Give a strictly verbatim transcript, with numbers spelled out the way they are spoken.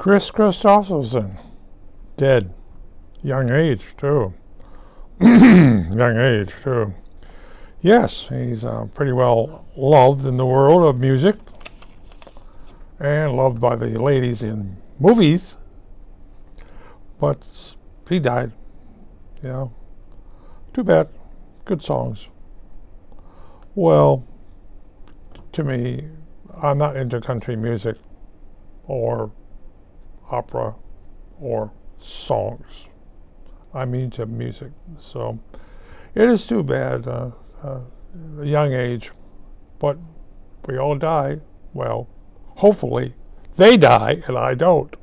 Kris Kristofferson, dead. Young age, too. Young age, too. Yes, he's uh, pretty well loved in the world of music and loved by the ladies in movies. But he died, you know. Too bad. Good songs. Well, to me, I'm not into country music or opera or songs. I'm into music. So it is too bad, uh, uh, a young age, but we all die. Well, hopefully they die and I don't.